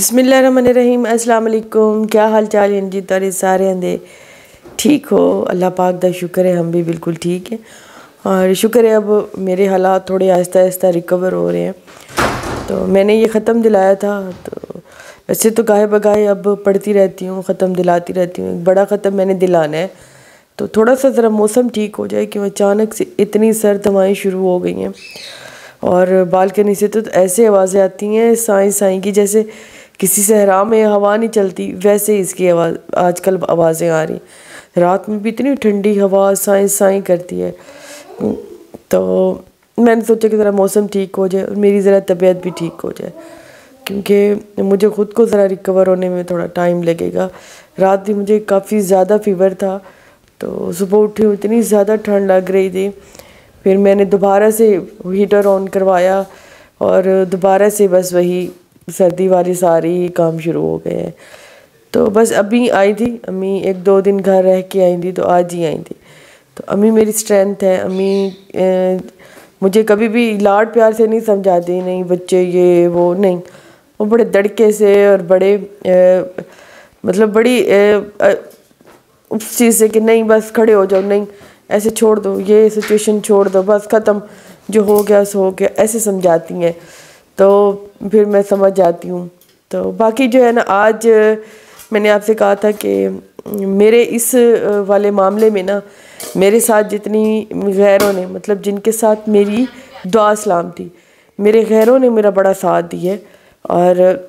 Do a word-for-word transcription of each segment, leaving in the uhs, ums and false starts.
बिस्मिल्लाहिर्रहमानिर्रहीम। अस्सलाम वालेकुम। क्या हाल चाल हैं जी? तारे सारे आंदे ठीक हो? अल्लाह पाक दा शुक्र है, हम भी बिल्कुल ठीक हैं। और शुक्र है अब मेरे हालात थोड़े आहिस्ता आहिस्ता रिकवर हो रहे हैं। तो मैंने ये ख़त्म दिलाया था, तो वैसे तो गाहे बगाहे अब पढ़ती रहती हूँ, ख़त्म दिलाती रहती हूँ। एक बड़ा ख़त्म मैंने दिलाना है, तो थोड़ा सा ज़रा मौसम ठीक हो जाए, क्यों अचानक से इतनी सर्द हवाएँ शुरू हो गई हैं। और बालकनी से तो ऐसे आवाज़ें आती हैं साई साई की, जैसे किसी सहरा में हवा नहीं चलती, वैसे इसकी आवाज़ आजकल आवाज़ें आ रही। रात में भी इतनी ठंडी हवा साई साई करती है। तो मैंने सोचा कि ज़रा मौसम ठीक हो जाए और मेरी ज़रा तबीयत भी ठीक हो जाए, क्योंकि मुझे ख़ुद को ज़रा रिकवर होने में थोड़ा टाइम लगेगा। रात भी मुझे काफ़ी ज़्यादा फ़ीवर था, तो सुबह उठी हूँ इतनी ज़्यादा ठंड लग रही थी। फिर मैंने दोबारा से हीटर ऑन करवाया और दोबारा से बस वही सर्दी वाले सारे ही काम शुरू हो गए हैं। तो बस अभी आई थी अम्मी, एक दो दिन घर रह के आई थी, तो आज ही आई थी। तो अम्मी मेरी स्ट्रेंथ है। अम्मी ए, मुझे कभी भी लाड प्यार से नहीं समझाती, नहीं बच्चे ये वो नहीं, वो बड़े दड़के से और बड़े ए, मतलब बड़ी ए, ए, उस चीज़ से कि नहीं बस खड़े हो जाओ, नहीं ऐसे छोड़ दो, ये सिचुएशन छोड़ दो, बस ख़त्म, जो हो गया सो हो गया, ऐसे समझाती हैं। तो फिर मैं समझ जाती हूँ। तो बाकी जो है ना, आज मैंने आपसे कहा था कि मेरे इस वाले मामले में ना, मेरे साथ जितनी गैरों ने, मतलब जिनके साथ मेरी दुआ सलाम थी, मेरे गैरों ने मेरा बड़ा साथ दिया। और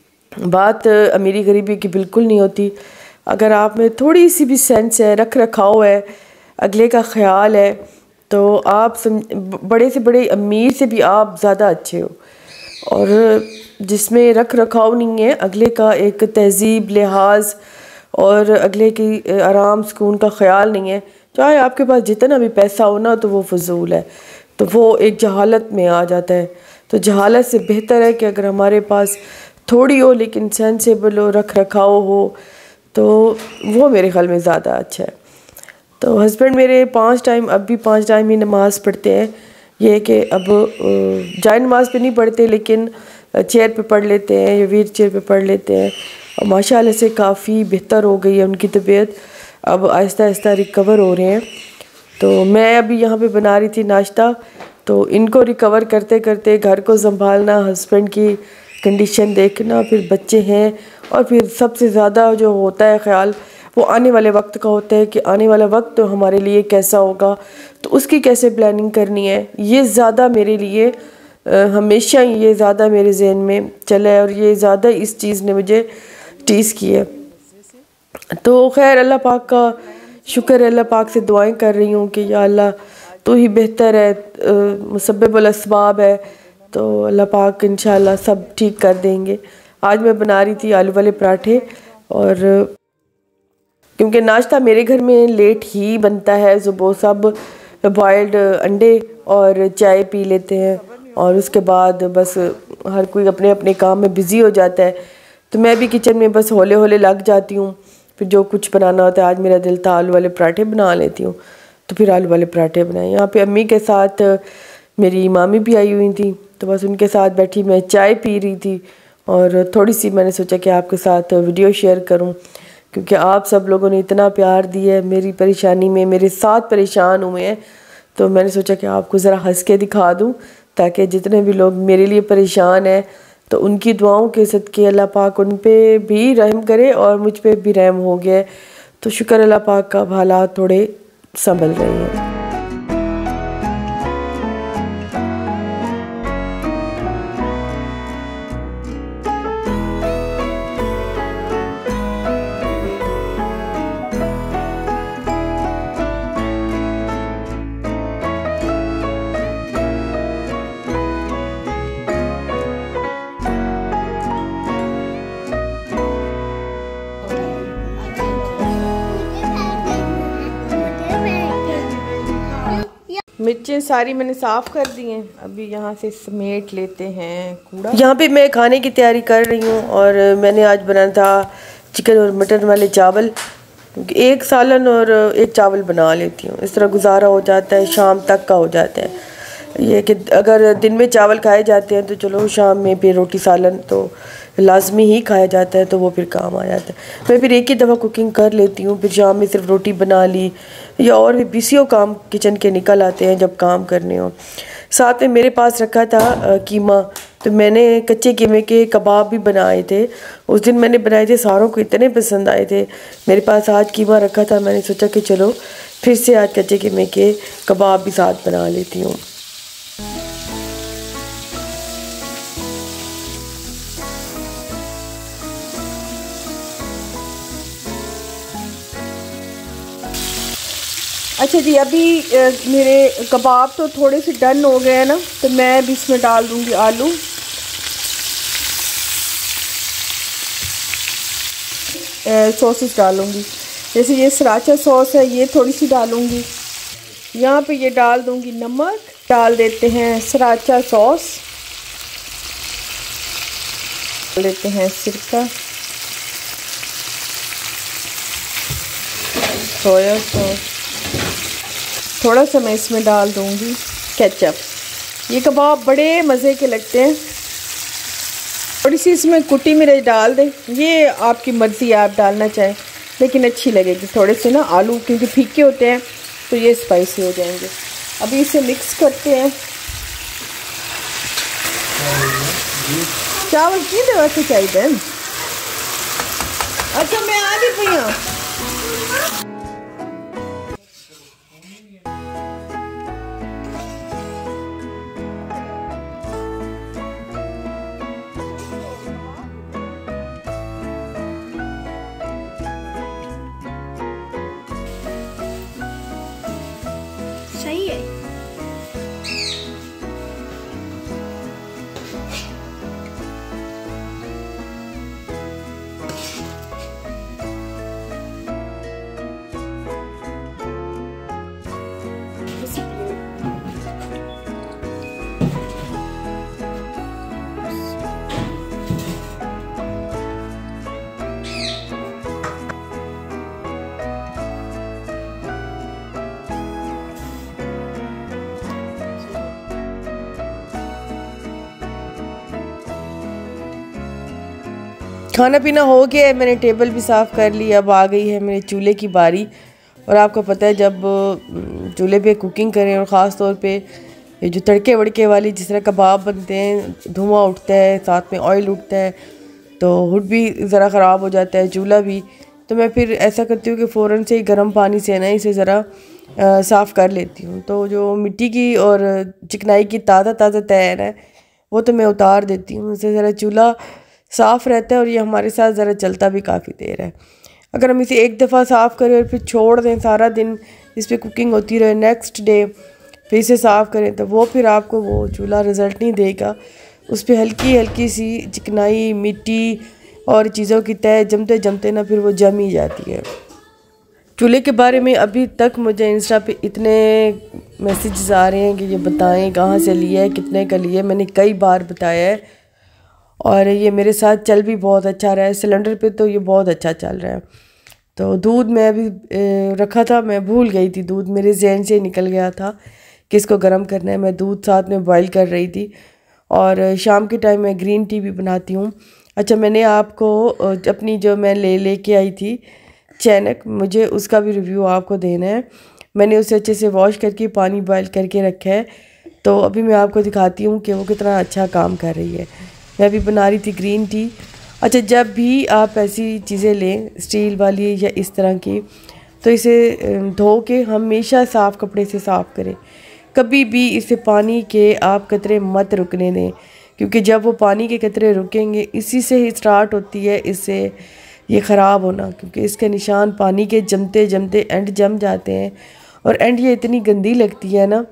बात अमीरी गरीबी की बिल्कुल नहीं होती। अगर आप में थोड़ी सी भी सेंस है, रख रखाव है, अगले का ख्याल है, तो आप बड़े से बड़े अमीर से भी आप ज़्यादा अच्छे हो। और जिसमें रख रखाव नहीं है, अगले का एक तहज़ीब लिहाज और अगले की आराम सुकून का ख्याल नहीं है, चाहे आपके पास जितना भी पैसा हो ना, तो वो फजूल है, तो वो एक जहालत में आ जाता है। तो जहालत से बेहतर है कि अगर हमारे पास थोड़ी हो लेकिन सेंसेबल हो, रख रखाव हो, तो वो मेरे ख्याल में ज़्यादा अच्छा है। तो हस्बैंड मेरे पांच टाइम, अब भी पांच टाइम ही नमाज़ पढ़ते हैं। ये है कि अब जाए नमाज पे नहीं पढ़ते, लेकिन चेयर पे पढ़ लेते हैं या व्हील चेयर पे पढ़ लेते हैं। और माशाल्लाह से काफ़ी बेहतर हो गई है उनकी तबीयत, अब आहिस्ता आहिस्ता रिकवर हो रहे हैं। तो मैं अभी यहाँ पे बना रही थी नाश्ता, तो इनको रिकवर करते करते घर को संभालना, हस्बैंड की कंडीशन देखना, फिर बच्चे हैं, और फिर सबसे ज़्यादा जो होता है ख्याल वो आने वाले वक्त का होता है कि आने वाला वक्त तो हमारे लिए कैसा होगा, तो उसकी कैसे प्लानिंग करनी है। ये ज़्यादा मेरे लिए आ, हमेशा ये ज़्यादा मेरे जहन में चला है, और ये ज़्यादा इस चीज़ ने मुझे टीज़ की है। तो खैर अल्लाह पाक का शुक्र है, अल्लाह पाक से दुआएं कर रही हूँ कि या अल्लाह तू ही बेहतर है, मुसब्बिबुल अस्बाब है, तो अल्लाह पाक इंशाअल्लाह सब ठीक कर देंगे। आज मैं बना रही थी आलू वाले पराठे, और क्योंकि नाश्ता मेरे घर में लेट ही बनता है, सुबह सब बॉयल्ड अंडे और चाय पी लेते हैं, और उसके बाद बस हर कोई अपने अपने काम में बिज़ी हो जाता है। तो मैं भी किचन में बस हौले हौले लग जाती हूँ, फिर जो कुछ बनाना होता है। आज मेरा दिल था आलू वाले पराठे बना लेती हूँ, तो फिर आलू वाले पराठे बनाए। यहाँ पे अम्मी के साथ मेरी मामी भी आई हुई थी, तो बस उनके साथ बैठी मैं चाय पी रही थी, और थोड़ी सी मैंने सोचा कि आपके साथ वीडियो शेयर करूँ, क्योंकि आप सब लोगों ने इतना प्यार दिया है मेरी परेशानी में, मेरे साथ परेशान हुए हैं। तो मैंने सोचा कि आपको ज़रा हंस के दिखा दूँ, ताकि जितने भी लोग मेरे लिए परेशान हैं, तो उनकी दुआओं के सदके अल्लाह पाक उन पे भी रहम करे, और मुझ पे भी रहम हो गया है। तो शुक्र अल्लाह पाक का, हालात थोड़े संभल रहे हैं। मिर्चें सारी मैंने साफ़ कर दी हैं, अभी यहाँ से समेट लेते हैं कूड़ा। यहाँ पे मैं खाने की तैयारी कर रही हूँ, और मैंने आज बनाना था चिकन और मटन वाले चावल, क्योंकि एक सालन और एक चावल बना लेती हूँ, इस तरह गुजारा हो जाता है, शाम तक का हो जाता है। ये कि अगर दिन में चावल खाए जाते हैं तो चलो शाम में फिर रोटी सालन, तो लाजमी ही खाया जाता है तो वो फिर काम आ जाता है। मैं फिर एक ही दफ़ा कुकिंग कर लेती हूँ, फिर शाम में सिर्फ रोटी बना ली या और भी बीसियों काम किचन के निकल आते हैं जब काम करने हो। साथ में मेरे पास रखा था कीमा, तो मैंने कच्चे कीमे के कबाब भी बनाए थे। उस दिन मैंने बनाए थे, सारों को इतने पसंद आए थे। मेरे पास आज कीमा रखा था, मैंने सोचा कि चलो फिर से आज कच्चे कीमे के कबाब भी साथ बना लेती हूँ। अच्छा जी, अभी मेरे कबाब तो थोड़े से डन हो गए हैं ना, तो मैं भी इसमें डाल दूँगी आलू। सॉसेस डालूँगी, जैसे ये सराचा सॉस है ये थोड़ी सी डालूँगी। यहाँ पे ये डाल दूँगी नमक, डाल देते हैं सराचा सॉस, डाल देते हैं सिरका, सोया सॉस, थोड़ा सा मैं इसमें डाल दूँगी केचप। ये कबाब बड़े मज़े के लगते हैं। थोड़ी सी इसमें कुटी मिर्च डाल दें, ये आपकी मर्ज़ी है, आप डालना चाहें, लेकिन अच्छी लगेगी। थोड़े से ना आलू क्योंकि फीके होते हैं तो ये स्पाइसी हो जाएंगे। अभी इसे मिक्स करते हैं। चावल की दवा से चाहिए। अच्छा मैं आ गई भैया। सही है। खाना पीना हो गया है, मैंने टेबल भी साफ़ कर ली। अब आ गई है मेरे चूल्हे की बारी। और आपको पता है जब चूल्हे पे कुकिंग करें और ख़ास तौर पे ये जो तड़के वड़के वाली जिस तरह कबाब बनते हैं, धुआं उठता है, साथ में ऑयल उठता है, तो हुड भी ज़रा ख़राब हो जाता है, चूल्हा भी। तो मैं फिर ऐसा करती हूँ कि फ़ौरन से ही गर्म पानी से ना इसे ज़रा साफ़ कर लेती हूँ। तो जो मिट्टी की और चिकनाई की ताज़ा ताज़ा तैर है वो तो मैं उतार देती हूँ, उससे ज़रा चूल्हा साफ़ रहता है और ये हमारे साथ ज़रा चलता भी काफ़ी देर है। अगर हम इसे एक दफ़ा साफ़ करें और फिर छोड़ दें सारा दिन इस पर कुकिंग होती रहे, नेक्स्ट डे फिर इसे साफ़ करें, तो वो फिर आपको वो चूल्हा रिज़ल्ट नहीं देगा। उस पर हल्की हल्की सी चिकनाई, मिट्टी और चीज़ों की तय जमते जमते ना फिर वो जम ही जाती है। चूल्हे के बारे में अभी तक मुझे इंस्टा पे इतने मैसेजेस आ रहे हैं कि ये बताएं कहाँ से लिया है, कितने का लिया है। मैंने कई बार बताया है और ये मेरे साथ चल भी बहुत अच्छा रहा है। सिलेंडर पे तो ये बहुत अच्छा चल रहा है। तो दूध मैं अभी रखा था, मैं भूल गई थी, दूध मेरे जहन से निकल गया था कि इसको गर्म करना है। मैं दूध साथ में बॉईल कर रही थी और शाम के टाइम मैं ग्रीन टी भी बनाती हूँ। अच्छा, मैंने आपको अपनी जो मैं ले लेके आई थी चैनक, मुझे उसका भी रिव्यू आपको देना है। मैंने उसे अच्छे से वॉश करके पानी बॉईल करके रखा है, तो अभी मैं आपको दिखाती हूँ कि वो कितना अच्छा काम कर रही है। मैं अभी बना रही थी ग्रीन टी। अच्छा, जब भी आप ऐसी चीज़ें लें स्टील वाली या इस तरह की, तो इसे धो के हमेशा साफ़ कपड़े से साफ़ करें। कभी भी इसे पानी के आप कतरे मत रुकने दें, क्योंकि जब वो पानी के कतरे रुकेंगे इसी से ही स्टार्ट होती है इससे ये ख़राब होना, क्योंकि इसके निशान पानी के जमते जमते एंड जम जाते हैं और एंड ये इतनी गंदी लगती है ना।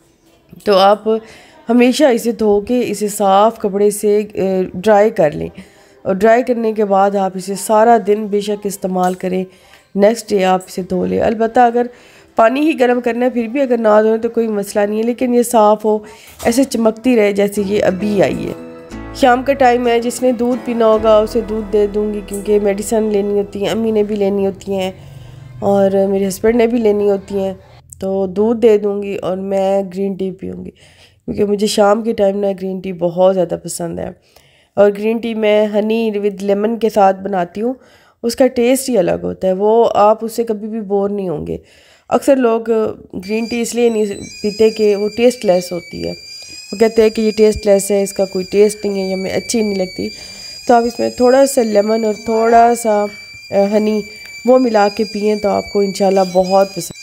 तो आप हमेशा इसे धो के इसे साफ़ कपड़े से ड्राई कर लें और ड्राई करने के बाद आप इसे सारा दिन बेशक इस्तेमाल करें, नेक्स्ट डे आप इसे धो लें। अलबत्ता अगर पानी ही गर्म करना है फिर भी अगर ना धोएं तो कोई मसला नहीं है, लेकिन ये साफ़ हो, ऐसे चमकती रहे जैसे ये अभी आई है। शाम का टाइम है, जिसने दूध पीना होगा उसे दूध दे दूँगी, क्योंकि मेडिसिन लेनी होती है, अम्मी ने भी लेनी होती हैं और मेरे हस्बैंड ने भी लेनी होती हैं, तो दूध दे दूँगी और मैं ग्रीन टी पीऊँगी, क्योंकि मुझे शाम के टाइम ना ग्रीन टी बहुत ज़्यादा पसंद है। और ग्रीन टी मैं हनी विद लेमन के साथ बनाती हूँ, उसका टेस्ट ही अलग होता है। वो आप उससे कभी भी बोर नहीं होंगे। अक्सर लोग ग्रीन टी इसलिए नहीं पीते कि वो टेस्ट लेस होती है, वो कहते हैं कि ये टेस्ट लेस है, इसका कोई टेस्ट नहीं है, ये हमें अच्छी नहीं लगती। तो आप इसमें थोड़ा सा लेमन और थोड़ा सा हनी वो मिला के पिएँ तो आपको इंशाल्लाह बहुत पसंद